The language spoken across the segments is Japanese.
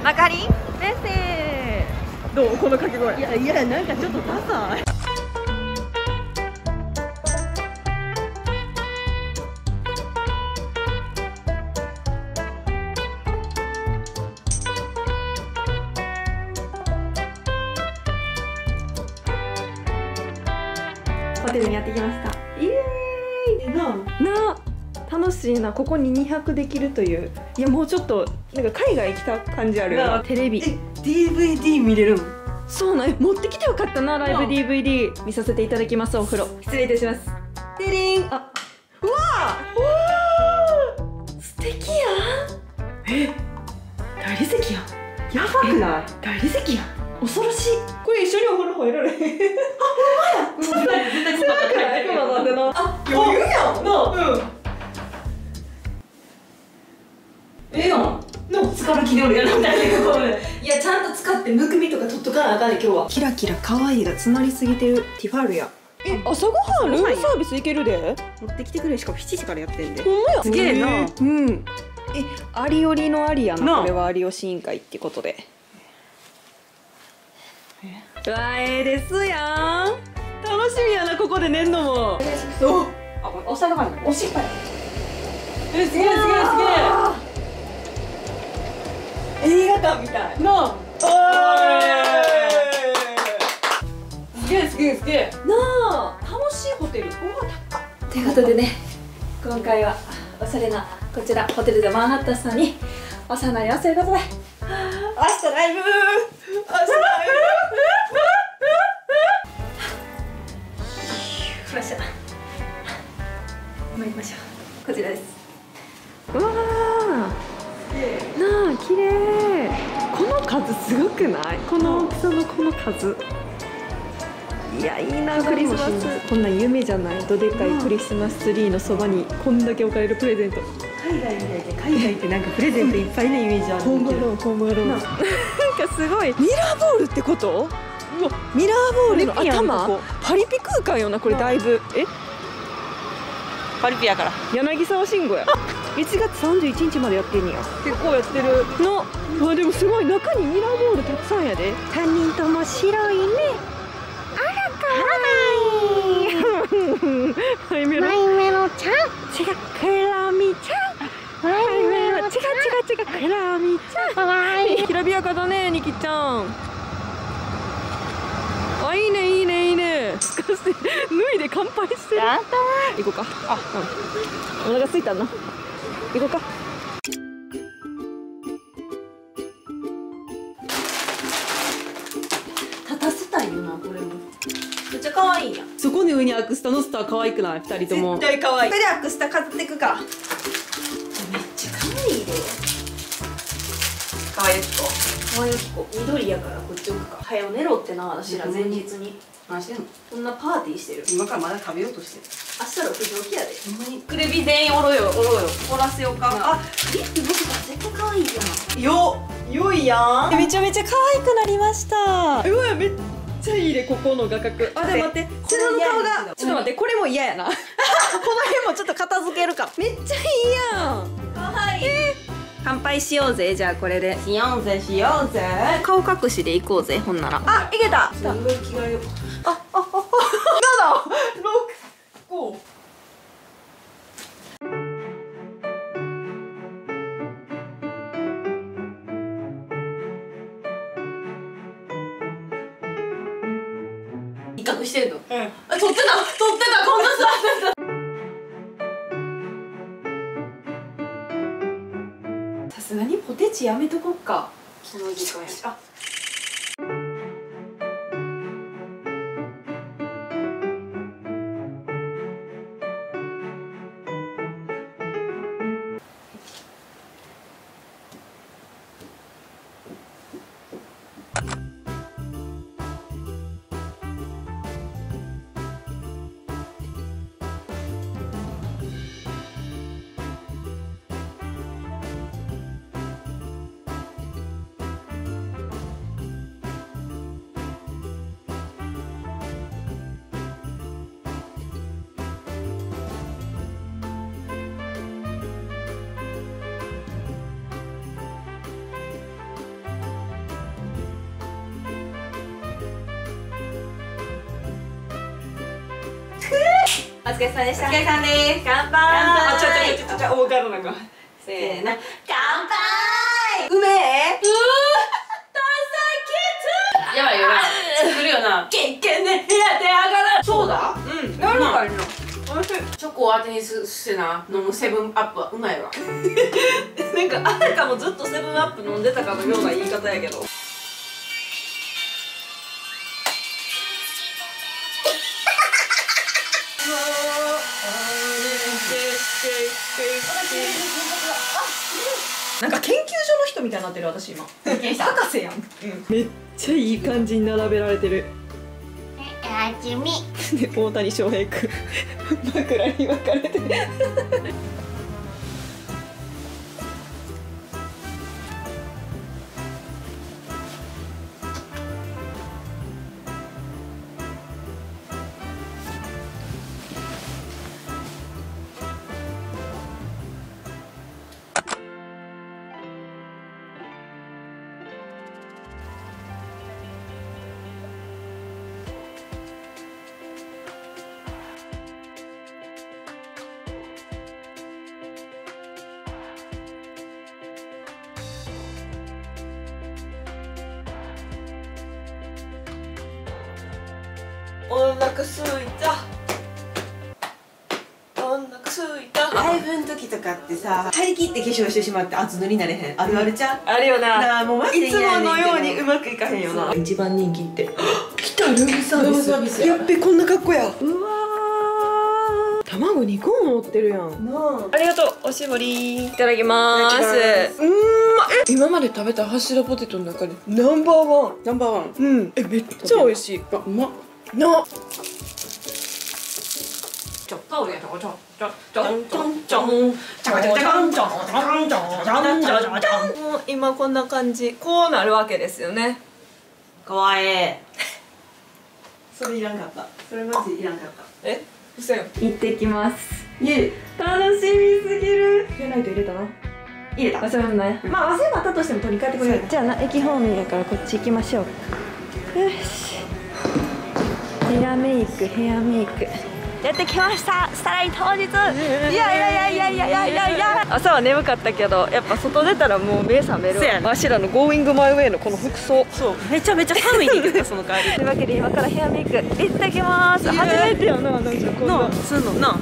あかりん先生、どうこの掛け声。 いやなんかちょっとダサい。 ホテルにやってきました。イエーイな楽しいな。ここに2泊できるという。いやもうちょっとなんか海外来た感じあるよな。テレビ DVD 見れるの？ そうなん、持ってきてよかったな。ライブ DVD 見させていただきます。お風呂失礼いたします。 てりん。 あ、うわー、素敵やん。 大理石やん。 やばくない？ 大理石やん。 恐ろしい。これ一緒にお風呂入られへん。あ、ほんまや。絶対狭くない？狭なんでな。あ、 余裕やんな。ええやん。なんか疲れきれるやなみたいな。 いや、ちゃんと使ってむくみとか取っとかなあかんね。今日はキラキラ可愛いが詰まりすぎてるティファールや。朝ごはんルームサービスいけるで。 持ってきてくれ。しかも7時からやってんで。 ほんまや。 すげえな。 うん。ありよりのありやな。 なあこれは有吉委員会ってことで。うわ、ええですやん。楽しみやな、ここで寝んのも。 そう。あ、お下がらない。おしっぱい。すげえすげえすげえ。映画館みたい。なあ。すげえすげえすげえ。 なあ、楽しいホテル。うわ、高っ。ということでね、今回はおしゃれなこちらホテルでマンハッタンさんにお世話になりますということで、明日ライブ。来ました。参りましょう。こちらです。うわー、なあ、綺麗。この数すごくない？この大きさのこの数。いや、いいな、クリスマス。こんなん夢じゃない？どでかいクリスマスツリーのそばにこんだけ置かれるプレゼント。 海外みたいで、海外ってなんかプレゼントいっぱいのイメージある。 ホームローン、ホームローン。なんかすごいミラーボールってこと？ミラーボールの頭？パリピ空間よな、これだいぶ。 パリピやから。 柳沢慎吾や。1月31日までやってんねや。結構やってるの。あ、でもすごい、中にミラーボールたくさんやで。3人とも白いね。あら、かわいい。マイメロちゃん。違う、クラミちゃん。マイメロ、違う、クラミちゃん。かわいい。きらびやかだね、ニキちゃん。あ、いいね、いいね、いいね。脱いで乾杯してる。行こうか。あ、うん。お腹すいたな。行こうか。立たせたいよな、これも。めっちゃ可愛いやん。そこに上にアクスタのスター可愛くない？二人とも。 絶対可愛い。 これでアクスタ飾っていくか。めっちゃ可愛いで。 可愛い子。 可愛い子。緑やからこっち置くか。早よ寝ろってな、私ら前日に。 何してんの？ こんなパーティーしてる。 今からまだ食べようとしてる。 明日6時起きやで。 ほんまに。 クレビ全員おろよ、おろよ。 おらせようか。 あ、リップ僕が絶対可愛いやん。 良いやん。 めちゃめちゃ可愛くなりました。うわ、めっちゃいいね、ここの画角。あ、でも待って、背中の顔が。ちょっと待って、これも嫌やな。この辺もちょっと片付けるか。めっちゃいいやん。可愛い。乾杯しようぜ、じゃあこれで。 しようぜしようぜ。 顔隠しでいこうぜ、ほんなら。あ、いけた。 すごい着替えよう。 7、6、5。威嚇してんの？うん。あ、撮ってた、こんな座ってた。さすがにポテチやめとこっか。この時間やし。あ。 疲れ様でした。 お疲れさんです。 乾杯。 ちょ、大柄なんか。せーの。乾杯。うめえ。やばいよな。来るよな。けんけんで部屋で上がる。そうだ。うん。やるかいな。おいしい。チョコを当てにしてな飲むセブンアップはうまいわ。 なんかあたかもずっとセブンアップ飲んでたかのような言い方やけど。なんか研究所の人みたいになってる私今。博士やん。めっちゃいい感じに並べられてる。 味見。 で大谷翔平君枕に分かれてる。お腹すいた。お腹すいた。 ライブの時とかってさ、張り切って化粧してしまって厚塗りになれへん。あるあるちゃう。 あるよな。 なあ、もうマジでいつも嫌やねんけどのようにうまくいかへんよな。 一番人気って来たルームサルームサービスややっべこんな格好や。うわー、卵2個も乗ってるやん。ありがとう。おしぼりいただきます。今まで食べたハッシュドポテトの中でナンバーワン。 ナンバーワン。 うん。めっちゃ美味しい。 あ、うまっ。 な。 タオルやったちょんちょんちょんちょんちょんちょんちょんちょんちょんちょんちょんちょんちょん。もう今こんな感じ。こうなるわけですよね。 かわいい。それいらんかった。それマジいらんかった。 え？嘘よ。行ってきます。 イエイ。 楽しみすぎる。ペンライト入れたな。 入れた。 忘れもない。まあ忘れまったとしても取り替えてくれる。じゃあな、駅方面やからこっち行きましょう。よし。ヘアメイク、ヘアメイク。やってきました。スタライ当日。いや朝は眠かったけど、やっぱ外出たらもう目覚めるわ。わしらのゴーイングマイウェイのこの服装。そう。 めちゃめちゃ寒いねんけどその帰り。 というわけで今からヘアメイク行ってきます。初めてやな、なんかこんな。 すんのな。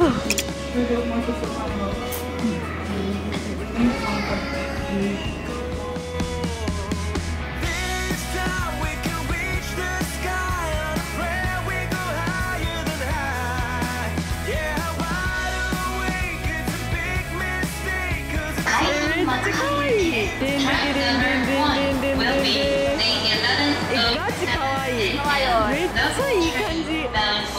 ガチ可愛い。めっちゃいい感じ。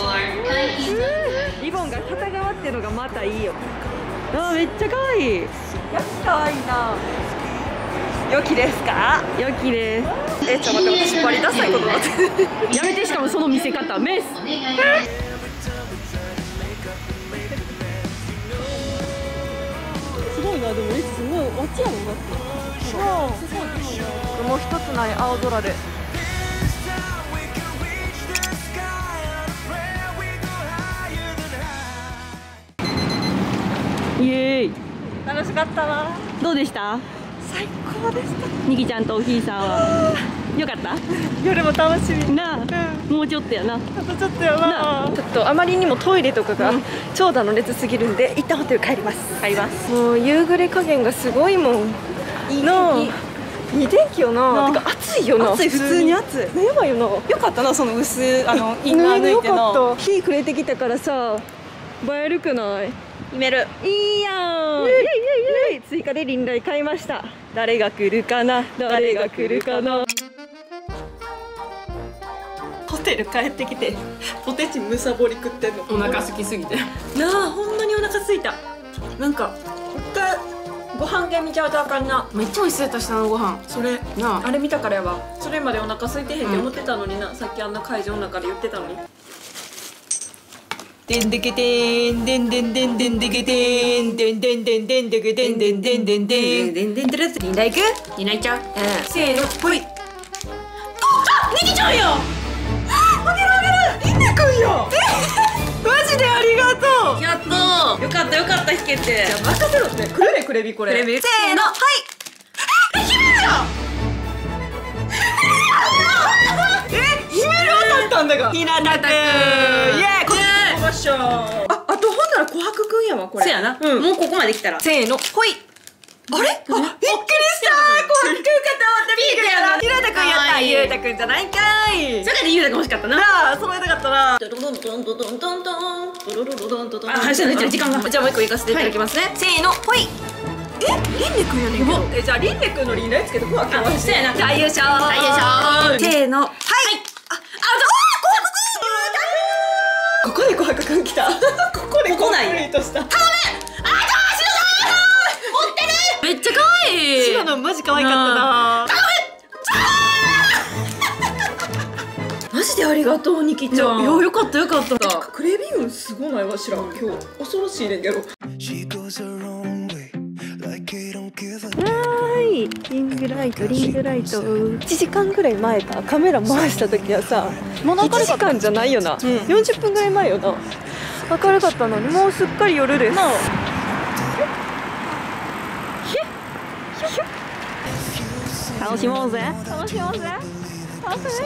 リボンが片側っていうのがまたいいよ。あ、めっちゃ可愛い。やっぱ可愛いな。良きですか？良きです。ちょっと待って、私バリダサいことになってる。やめて、しかもその見せ方メス。すごいな、でもすごいわちやもんだって。もう一つない青空で。イエーイ。楽しかったな。どうでした？最高でした。にきちゃんとおひいさんはよかった？夜も楽しみな。もうちょっとやな。あとちょっとやな。ちょっとあまりにもトイレとかが長蛇の列すぎるんで、一旦ホテル帰ります。帰ります。もう夕暮れ加減がすごいもん。いい天気。いい天気よな。てか暑いよな。 暑い、普通に暑い。 やばいよな。 よかったな、その薄いインナー抜いてな。 日暮れてきたからさ、映えるくない？ 決める。 いいやん。追加でリンライ買いました。誰が来るかな、誰が来るかな。ホテル帰ってきてポテチむさぼり食ってんの。 お腹空きすぎて。 なあ、ほんまにお腹空いた。なんか一回ご飯系見ちゃうとあかんな。 めっちゃ美味しそうやったしな、ご飯。 それなあ。 あれ見たからやわ。それまでお腹空いてへんって思ってたのにな、さっきあんな会場の中で言ってたのに。でんでけてんでんでんでんでんでけてんでんでんでんでんでけてんでんでんでんでんでんでんでん。リンダ行く？ いないちゃう。 せーの、ほい。あ、にきちゃんや。あげるあげる。りんねくんや。マジでありがとう。 よかった引けて。 じゃあ任せろって。くれねくれびこれ。せーの、はい。姫るだったんだが。ひなたくん。イエーイ。これ。あとほんなら琥珀くんやわこれ。 せやな。もうここまで来たら。 せーの、ほい。あれ？びっくりした。琥珀くんかと思ってびっくりやな。ゆうたくんやった。ゆうたくんじゃないんかい。 それでゆうたくん欲しかったな。 なあ、揃えたかったな。 あ、話の時間が。 じゃあもう一個いかせていただきますね。せーの、ほい。リンネくんやねんけど。じゃあリンネくんのリンナつけとこう。 あ、そうやな。 大優勝。 大優勝。 せーの、はい。ここで琥珀くん来た。ここでコンプリートした。 めっちゃ可愛い。 白のマジ可愛かったな。マジでありがとうニキちゃん。いやよかったよかった。クレビウンすごないわしら今日恐ろしいねんけど。はいリングライトリングライト。1時間ぐらい前かカメラ回した時はさ1時間じゃないよな。40分ぐらい前よな。明るかったのにもうすっかり夜です。楽しもうぜ楽しもうぜ楽し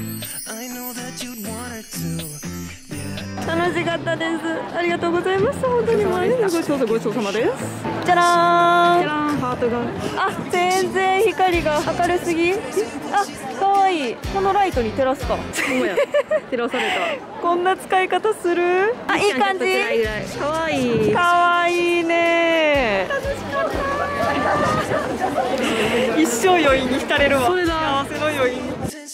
かったです。ありがとうございました。本当にごちそうさまです。じゃらーんハートが全然光が明るすぎ。かわいい。このライトに照らすか。照らされた。こんな使い方する。いい感じ。かわいいかわいいね。一生余韻に浸れるわ。それだ幸せの余韻。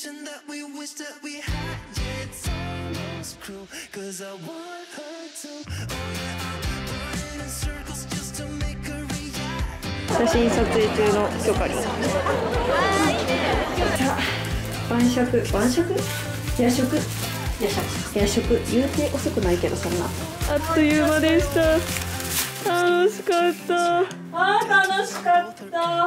写真撮影中の許可に。さあ晩食夜食言うて遅くないけどそんな。あっという間でした。楽しかった。楽しかった。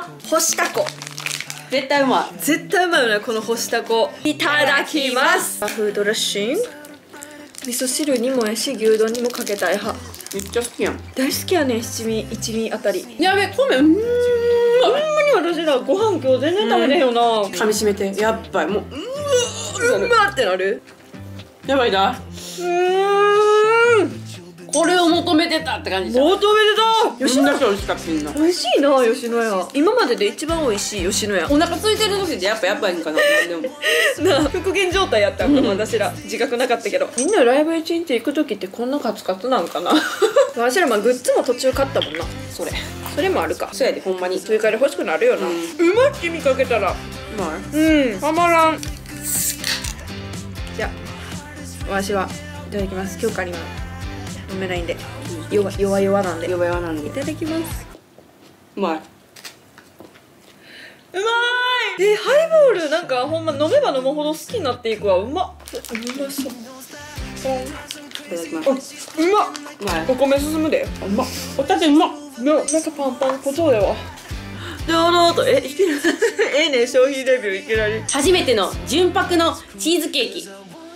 干したこ絶対うまい。 絶対うまいよねこの干したこ。いただきます。フードドレッシング味噌汁にもやし牛丼にもかけたい派。 めっちゃ好きやん。 大好きやねん。一味あたり。 やべ米ほんまに私らご飯今日全然食べれへんよな。 噛みしめてやっぱりもううまってなる。 やばいな。これを求めてたって感じ。 求めてた。 吉野家美味しかったみんな。 美味しいな吉野家。今までで一番美味しい吉野家。 お腹空いてる時ってやっぱいんかな。でもな復元状態やったもん私ら自覚なかったけど。みんなライブ1日行く時ってこんなカツカツなんかな。私らグッズも途中買ったもんな。それもあるか。 そうやでほんまに追加で欲しくなるよな。うまいって見かけたらうまい。 たまらん。じゃあ私はいただきます。今日から飲めないんで弱なんでいただきます。 うまい。 ハイボールなんかほんま飲めば飲むほど好きになっていくわ。うまそう。 いただきます。 うまっ。 うまい。 お米進むで。 うまっ。おたてうまっ。 なんかパンパン小僧やわ。いきなりね商品レビューいきなり。 初めての純白のチーズケーキ。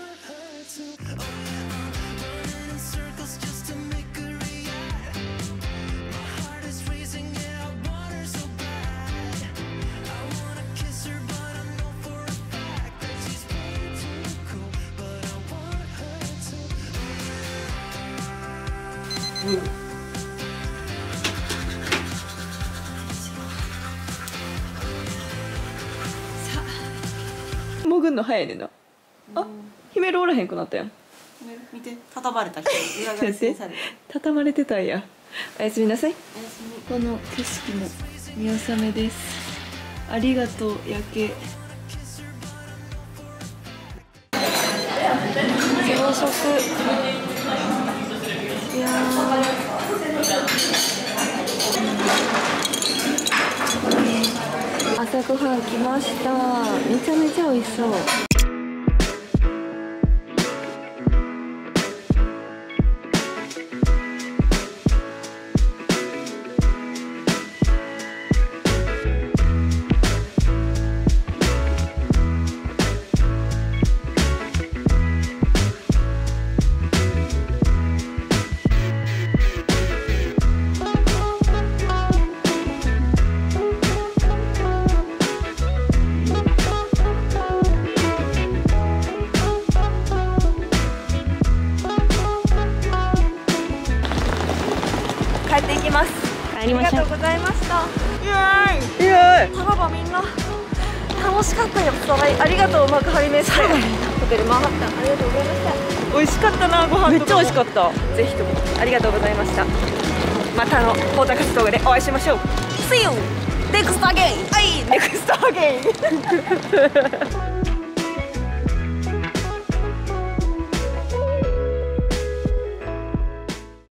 潜んの早いねんな。姫ローらへんくなったやん。 見て畳まれた人裏返しにされて畳まれてたんや。おやすみなさい。 おやすみ。 この景色も見納めです。ありがとう夜景。朝食。いや朝ごはん来ました。めちゃめちゃ美味しそう。 りましょう。 ありがとうございました。 イエーイ。 イエーイ。さらばみんな楽しかったよ。ありがとう幕張メッセ。ホテルマンハッタンありがとうございました。美味しかったなご飯とか。めっちゃ美味しかった。ぜひともありがとうございました。またポータカス動画でお会いしましょう。See you next again. はい、next again.